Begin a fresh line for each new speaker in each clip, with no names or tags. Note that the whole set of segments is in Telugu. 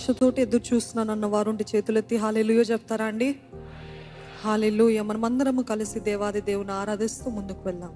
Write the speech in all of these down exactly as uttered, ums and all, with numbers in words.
ఆశతోటి ఎదురు చూస్తున్నానన్న వారుంటి చేతులెత్తి హల్లెలూయా చెప్తారా అండి? హల్లెలూయా. మనమందరము కలిసి దేవాది దేవుని ఆరాధిస్తూ ముందుకు వెళ్దాం.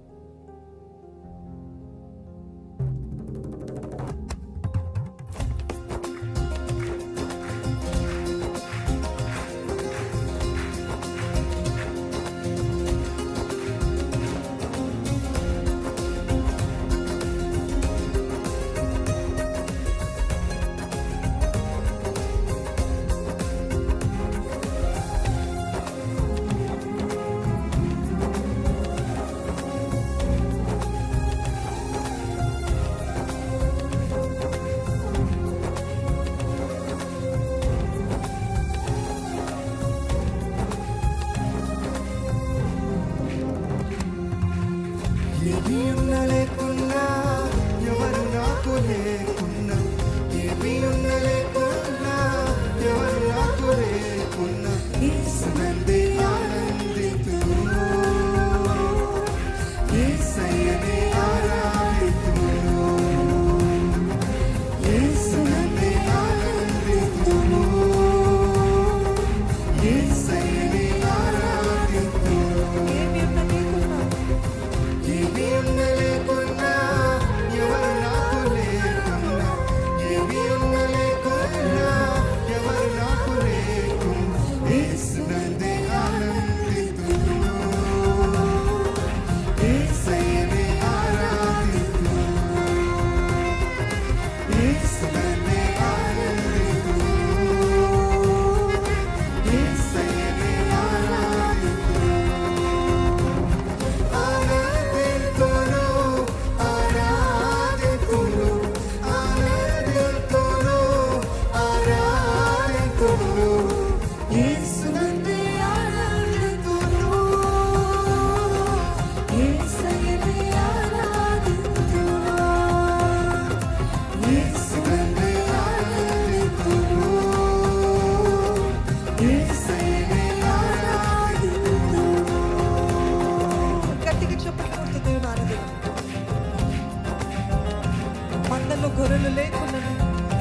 మందలో గొర్రెలు లేకున్నాను,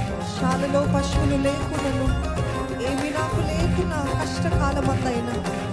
శాలలో పశువులు లేకున్నాను, ఏమి నాకు లేకున్నా కష్టకాలం అంతైనా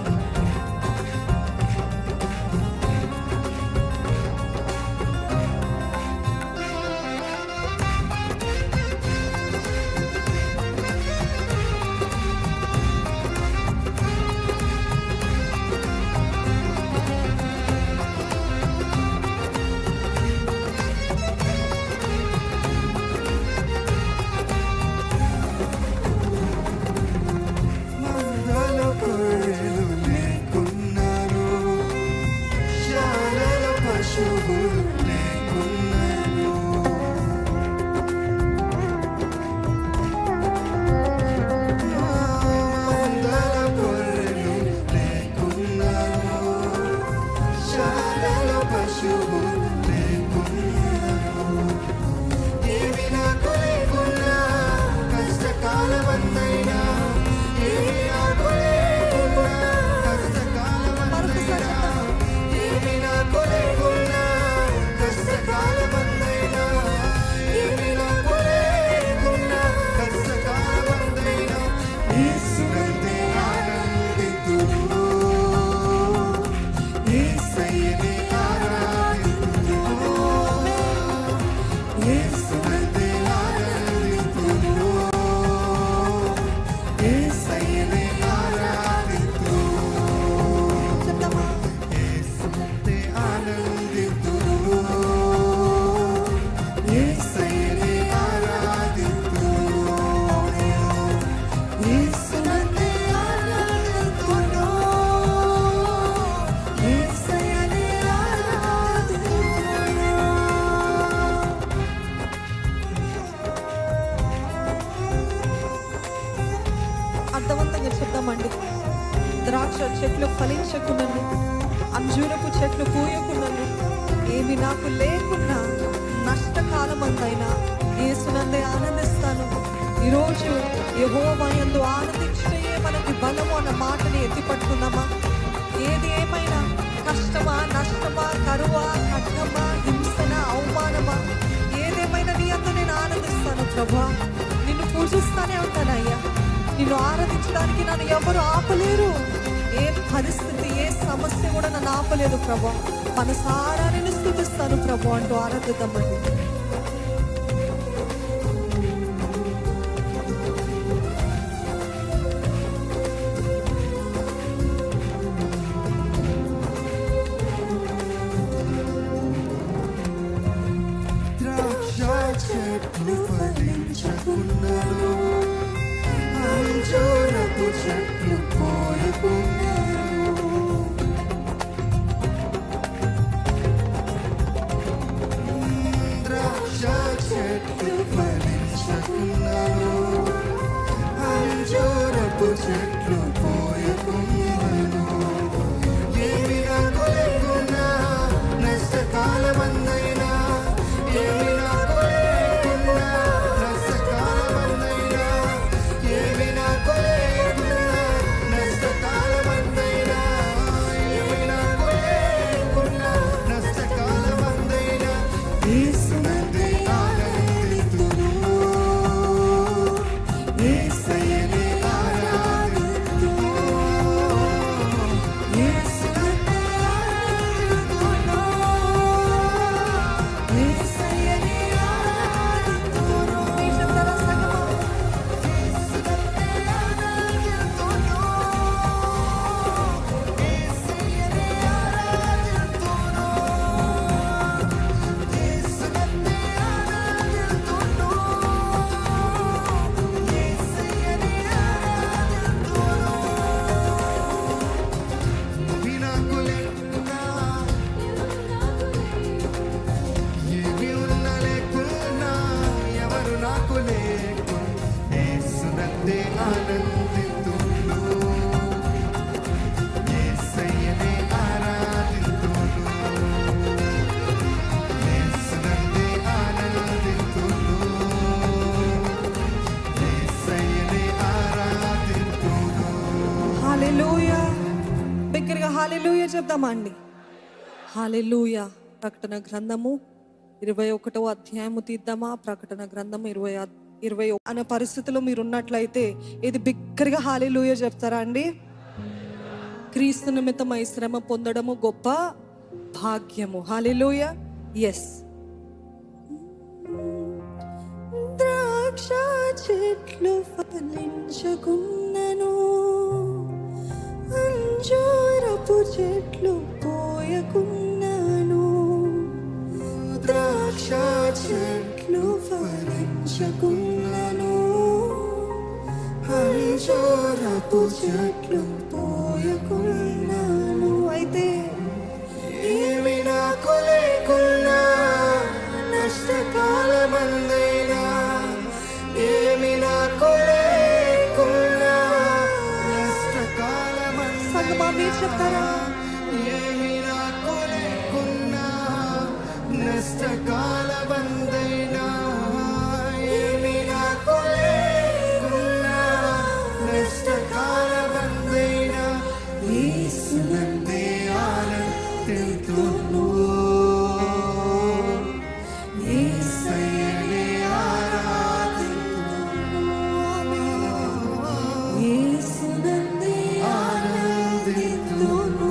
అర్థవంతంగా చెప్తామండి. ద్రాక్ష చెట్లు ఫలించకున్నాను, అంజూరపు చెట్లు పూయకున్నాను, ఏమి నాకు లేకున్నా నష్టకాలం అంతైనా యేసునందే ఆనందిస్తాను. ఈరోజు యెహోవా యందు ఆనందించుటయే మనకి బలము అన్న మాటని ఎత్తిపట్టుకుందామా? ఏది ఏమైనా కష్టమా, నష్టమా, కరువా, ఖడ్గమా, హింసన, అవమానమా, ఏదేమైనా నీ అందు నేను ఆనందిస్తాను ప్రభా. నిన్ను పూజిస్తానే ఉంటానయ్యా. నిన్ను ఆరాధించడానికి నన్ను ఎవరు ఆపలేరు. ఏ పరిస్థితి, ఏ సమస్య కూడా నన్ను ఆపలేదు ప్రభా. మనసారా నిన్ను స్తుతిస్తాను ప్రభు అంటూ ఆరాధిద్దామండి.
చెట్లు ఫలించకున్నను, అంజూరపు చెట్లు పోయకున్నను. ద్రాక్ష చెట్లు ఫలించకున్నను, అంజూరపు చెట్లు పోయకున్నను. ఏమి నాకు లేకున్నా నష్టకాలమందైనా, ఏమి నాకు లేకున్నా నష్టకాలమందైనా, ఏమి నాకు లేకున్నా నష్టకాలమందైనా, ఏమి నాకు లేకున్నా నష్టకాలమందైనా, యేసునందే ఆనందితును, యేసయ్యనే ఆరాధితును, యేసునందే ఆనందితును, యేసయ్యనే ఆరాధితును, యేసునందే ఆనందితును, యేసయ్యనే ఆరాధితును, యేసునందే ఆనందితును, యేసయ్యనే ఆరాధితును. ఏమి నాకు లేకున్నా, ఏమి ఉన్నా లేకున్నా, ఎవరు నాకు లేకున్నా, యేసునందే ఆనందితును, యేసయ్యనే ఆరాధితును, యేసునందే ఆనందితును, యేసయ్యనే ఆరాధితును.
హల్లెలూయా. బిగ్గరగా హల్లెలూయా చెప్దామండి. హల్లెలూయా. ప్రకటన గ్రంథము ఇరవై ఒకటవ అధ్యాయము తీద్దామా? ప్రకటన గ్రంథము ఇరవై ఇరవై అనే పరిస్థితిలో మీరు ఉన్నట్లయితే ఇది బిగ్గరగా హల్లెలూయా చెప్తారా అండి? క్రీస్తు నిమిత్తమై శ్రమ పొందడము గొప్ప భాగ్యము. హల్లెలూయా. ఎస్. ద్రాక్ష చెట్లు ఫలించకున్నను, అంజూరపు చెట్లు పోయకున్నను,
ద్రాక్ష
చెట్లు ఫలించకున్నను,
అంజూరపు చెట్లు
పోయకున్నను. అయితే
ఏమి నాకు లేకున్నా నష్టకాలమందైనా, ఏమి నాకు లేకున్నా నష్టకాలమందైనా,
సంగమా మీరు చెప్తారా?
ఏమి నాకు లేకున్నా నష్టకాలమందైనా, ఏమి నాకు లేకున్నా నష్టకాలమందైనా, యేసునందే ఆనందితును, యేసయ్యనే ఆరాధితును,
యేసునందే
ఆనందితును,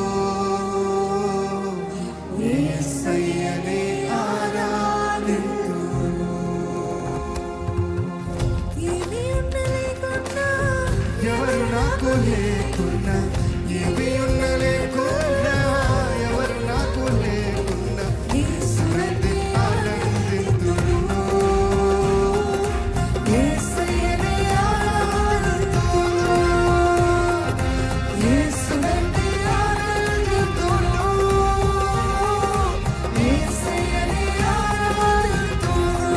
యేసయ్యనే ఆరాధితును.
ఏమీ ఉండలేకున్నా,
ఎవరు నాకు లేకున్నా, ఏమి ఉన్న లేకున్నా, ఎవరు నాకు లేకున్నా, యేసునందే ఆనందితును, యేసయ్యనే ఆరాధితును, యేసునందే ఆనందితును, యేసయ్యనే ఆరాధితును,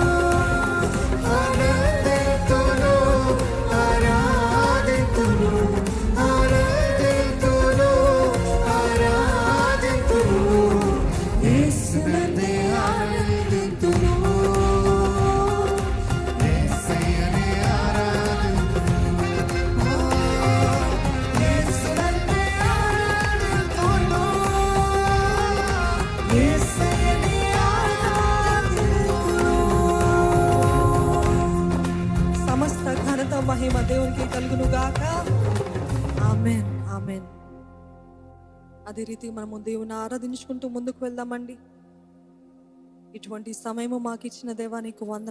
ఆనందితును, ఆరాధితును, ఆరాధితును, ఆరాధితును, యేసునందే ఆనందితును, యేసయ్య
సమస్త ఘనత మహిమ దేవునికి కలుగును గాక. ఆమేన్, ఆమేన్. అదే రీతి మనము దేవుని ఆరాధించుకుంటూ ముందుకు వెళ్దామండి. ఇటువంటి సమయము మాకు ఇచ్చిన దేవా నీకు వందనాలు.